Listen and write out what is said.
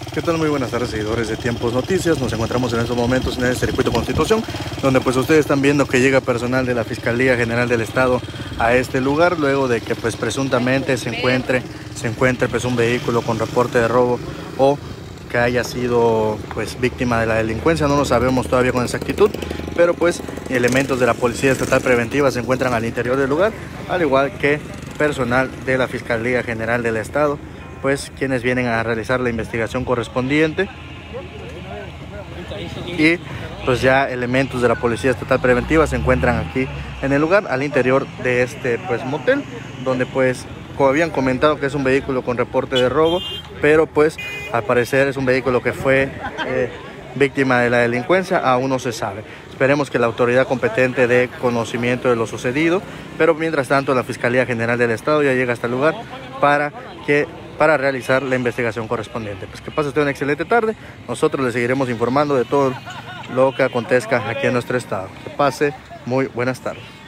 ¿Qué tal? Muy buenas tardes, seguidores de Tiempos Noticias. Nos encontramos en estos momentos en el Circuito Constitución, donde pues ustedes están viendo que llega personal de la Fiscalía General del Estado a este lugar, luego de que pues presuntamente se encuentre pues un vehículo con reporte de robo o que haya sido pues víctima de la delincuencia. No lo sabemos todavía con exactitud, pero pues elementos de la Policía Estatal Preventiva se encuentran al interior del lugar, al igual que personal de la Fiscalía General del Estado, pues quienes vienen a realizar la investigación correspondiente, y pues ya elementos de la Policía Estatal Preventiva se encuentran aquí en el lugar, al interior de este pues motel, donde pues como habían comentado que es un vehículo con reporte de robo, pero pues al parecer es un vehículo que fue víctima de la delincuencia. Aún no se sabe. Esperemos que la autoridad competente dé conocimiento de lo sucedido, pero mientras tanto la Fiscalía General del Estado ya llega hasta el lugar para realizar la investigación correspondiente. Pues que pase usted una excelente tarde. Nosotros le seguiremos informando de todo lo que acontezca aquí en nuestro estado. Que pase muy buenas tardes.